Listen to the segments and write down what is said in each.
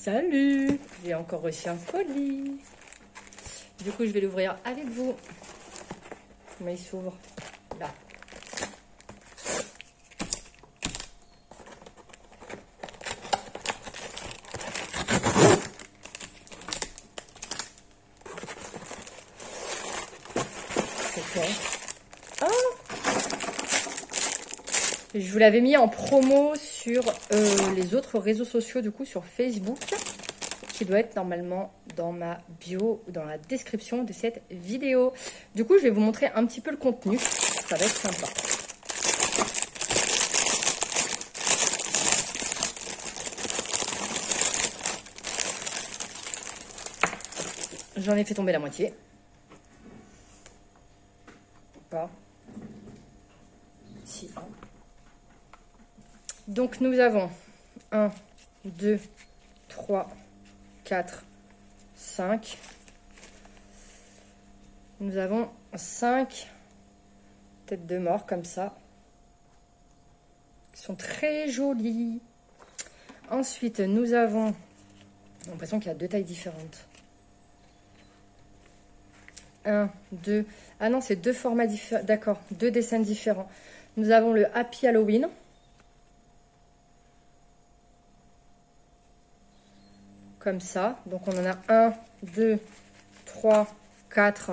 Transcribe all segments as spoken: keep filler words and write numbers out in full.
Salut! J'ai encore reçu un colis. Du coup, je vais l'ouvrir avec vous. Comment il s'ouvre? Là. Ok. Ah! Je vous l'avais mis en promo sur euh, les autres réseaux sociaux, du coup sur Facebook, qui doit être normalement dans ma bio ou dans la description de cette vidéo. Du coup, je vais vous montrer un petit peu le contenu. Ça va être sympa. J'en ai fait tomber la moitié. Pas. Si. Donc, nous avons un, deux, trois, quatre, cinq. Nous avons cinq têtes de mort comme ça. Qui sont très jolies. Ensuite, nous avons... J'ai l'impression qu'il y a deux tailles différentes. Un, deux... Ah non, c'est deux formats différents. D'accord, deux dessins différents. Nous avons le Happy Halloween. Comme ça. Donc, on en a un, deux, trois, quatre.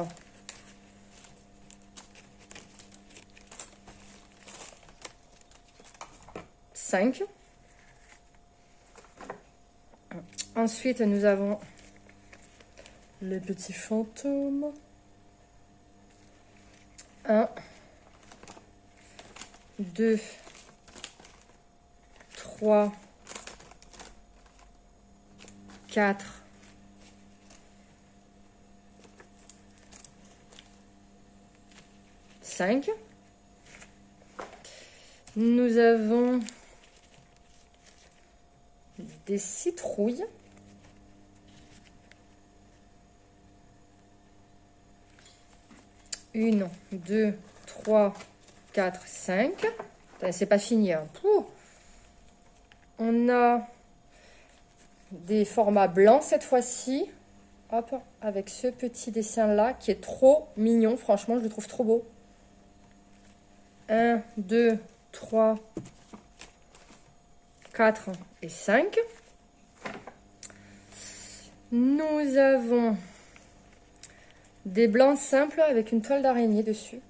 cinq. Ensuite, nous avons les petits fantômes. un, deux, trois, quatre, cinq. Nous avons des citrouilles. Une, deux, trois, quatre, cinq. C'est pas fini. Hein. On a des formats blancs cette fois-ci. Hop, avec ce petit dessin-là qui est trop mignon. Franchement, je le trouve trop beau. un, deux, trois, quatre et cinq. Nous avons des blancs simples avec une toile d'araignée dessus.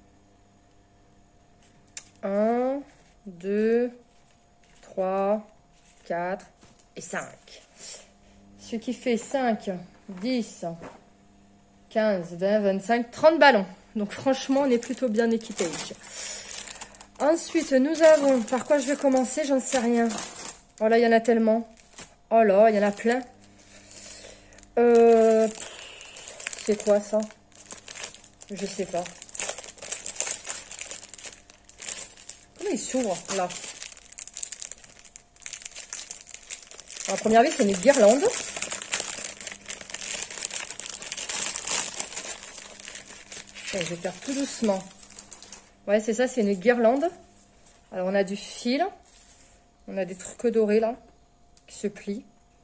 un, deux, trois, quatre et cinq. Ce qui fait cinq, dix, quinze, vingt, vingt-cinq, trente ballons. Donc franchement, on est plutôt bien équipé. Ensuite, nous avons... Par quoi je vais commencer? J'en sais rien. Oh là, il y en a tellement. Oh là, il y en a plein. Euh... C'est quoi ça? Je sais pas. Comment il s'ouvre là? En première vue, c'est une guirlande. Je vais faire tout doucement. Ouais, c'est ça, c'est une guirlande. Alors, on a du fil. On a des trucs dorés là, qui se plient.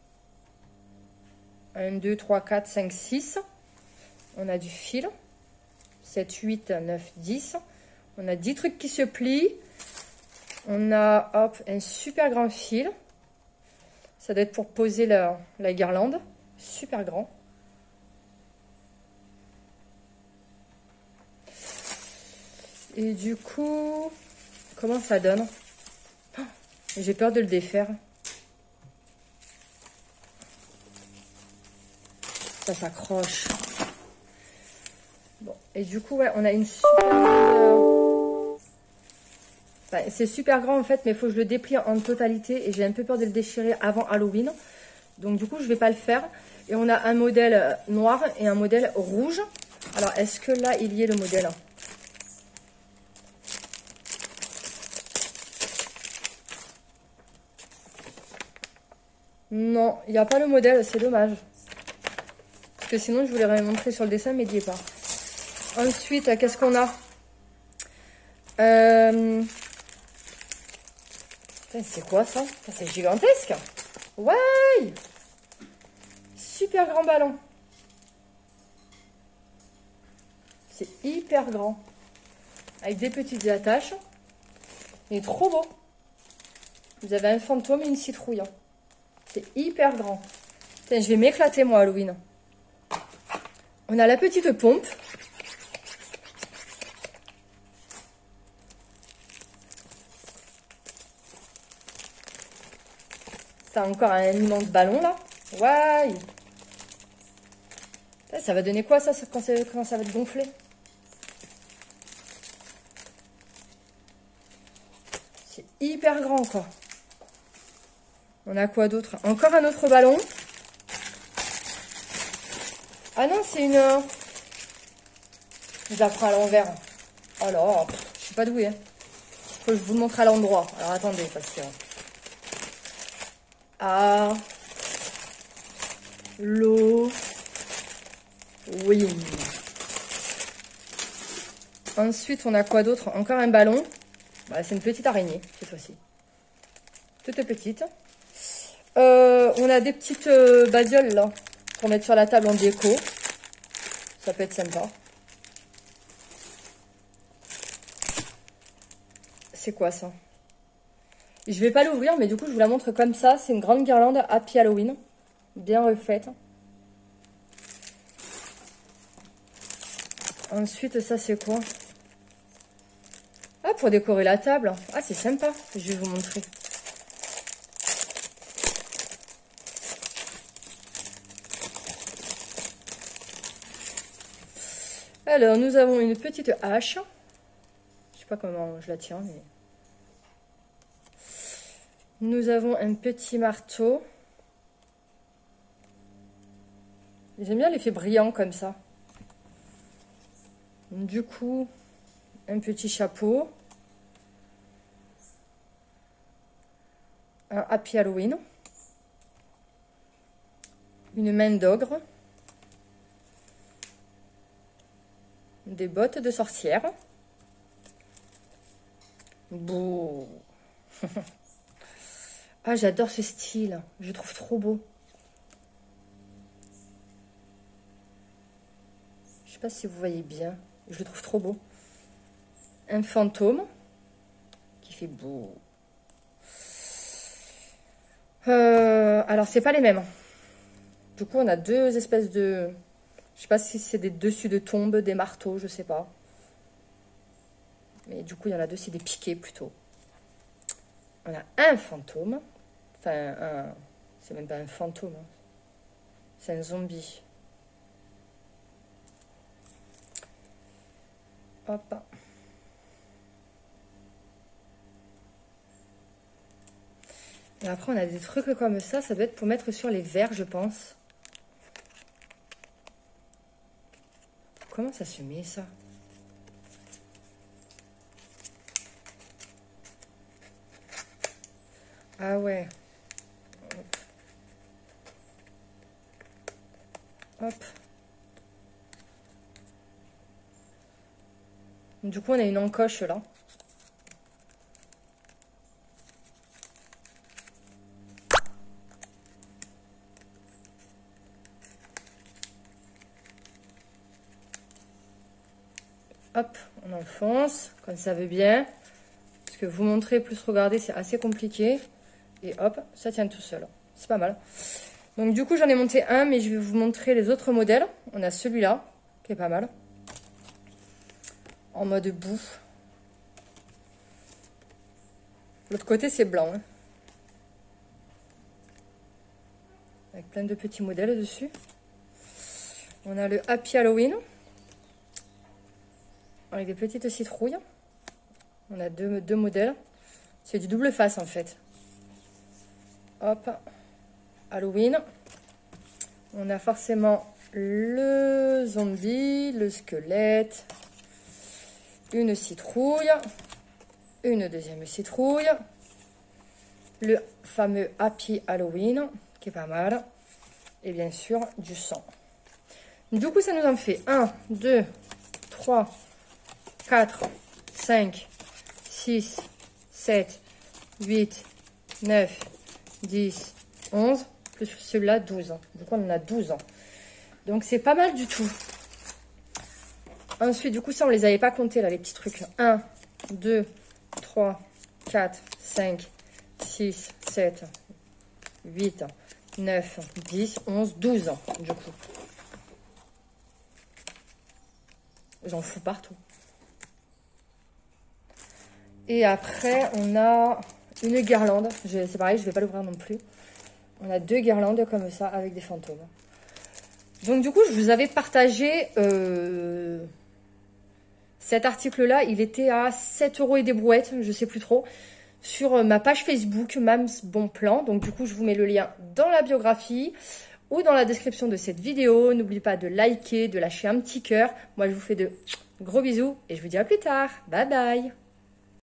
un, deux, trois, quatre, cinq, six. On a du fil. sept, huit, neuf, dix. On a dix trucs qui se plient. On a, hop, un super grand fil. Ça doit être pour poser la, la guirlande. Super grand. Et du coup, comment ça donne? Oh, j'ai peur de le défaire. Ça s'accroche. Bon, et du coup, ouais, on a une super grande... Enfin, c'est super grand en fait, mais il faut que je le déplie en totalité. Et j'ai un peu peur de le déchirer avant Halloween. Donc du coup, je ne vais pas le faire. Et on a un modèle noir et un modèle rouge. Alors, est-ce que là, il y est le modèle? Non, il n'y a pas le modèle, c'est dommage. Parce que sinon, je vous l'aurais montré sur le dessin, mais il n'y est pas. Ensuite, qu'est-ce qu'on a? euh... C'est quoi ça? C'est gigantesque. Ouais. super grand ballon. C'est hyper grand. Avec des petites attaches. Il est trop beau. Vous avez un fantôme et une citrouille. C'est hyper grand. Putain, je vais m'éclater moi Halloween. On a la petite pompe. T'as encore un immense ballon là. Ouais. Ça va donner quoi ça quand, quand ça va être gonflé? C'est hyper grand quoi. On a quoi d'autre? Encore un autre ballon. Ah non, c'est une... Je la prends à l'envers. Oh là, je suis pas douée. Hein. Faut que je vous le montre à l'endroit. Alors attendez, parce que... Ah... L'eau... Oui. Ensuite, on a quoi d'autre? Encore un ballon. Bah, c'est une petite araignée, cette fois-ci. Toute petite. Euh, on a des petites euh, badioles, là, pour mettre sur la table en déco. Ça peut être sympa. C'est quoi, ça? Je vais pas l'ouvrir, mais du coup, je vous la montre comme ça. C'est une grande guirlande Happy Halloween. Bien refaite. Ensuite, ça, c'est quoi? Ah, pour décorer la table. Ah, c'est sympa. Je vais vous montrer. Alors, nous avons une petite hache. Je sais pas comment je la tiens, mais... Nous avons un petit marteau. J'aime bien l'effet brillant comme ça. Du coup, un petit chapeau. Un Happy Halloween. Une main d'ogre. Des bottes de sorcière. Beau. Ah, j'adore ce style. Je le trouve trop beau. Je sais pas si vous voyez bien. Je le trouve trop beau. Un fantôme qui fait beau. Euh, alors, c'est pas les mêmes. Du coup, on a deux espèces de... Je sais pas si c'est des dessus de tombe, des marteaux, je sais pas. Mais du coup, il y en a deux, c'est des piquets plutôt. On a un fantôme. Enfin, un... c'est même pas un fantôme. Hein. C'est un zombie. Hop. Et après, on a des trucs comme ça. Ça doit être pour mettre sur les verres, je pense. Comment ça se met, ça? Ah ouais. Hop. Du coup, on a une encoche là. Hop, on enfonce, comme ça veut bien. Parce que vous montrer plus regarder, c'est assez compliqué. Et hop, ça tient tout seul. C'est pas mal. Donc du coup, j'en ai monté un, mais je vais vous montrer les autres modèles. On a celui-là, qui est pas mal. En mode boue. L'autre côté, c'est blanc. Hein. Avec plein de petits modèles dessus. On a le Happy Halloween. Avec des petites citrouilles. On a deux, deux modèles. C'est du double face en fait. Hop. Halloween. On a forcément le zombie, le squelette, une citrouille, une deuxième citrouille, le fameux Happy Halloween, qui est pas mal, et bien sûr du sang. Du coup, ça nous en fait un, deux, trois, quatre, cinq, six, sept, huit, neuf, dix, onze. plus celui-là, douze. Du coup, on en a douze. Donc, c'est pas mal du tout. Ensuite, du coup, ça, on les avait pas comptés, là, les petits trucs. un, deux, trois, quatre, cinq, six, sept, huit, neuf, dix, onze, douze, du coup. J'en fous partout. Et après, on a une guirlande. C'est pareil, je ne vais pas l'ouvrir non plus. On a deux guirlandes comme ça, avec des fantômes. Donc, du coup, je vous avais partagé... Euh, cet article-là, il était à sept euros et des brouettes, je ne sais plus trop, sur ma page Facebook, Mams Bon Plan. Donc, du coup, je vous mets le lien dans la biographie ou dans la description de cette vidéo. N'oubliez pas de liker, de lâcher un petit cœur. Moi, je vous fais de gros bisous et je vous dis à plus tard. Bye bye.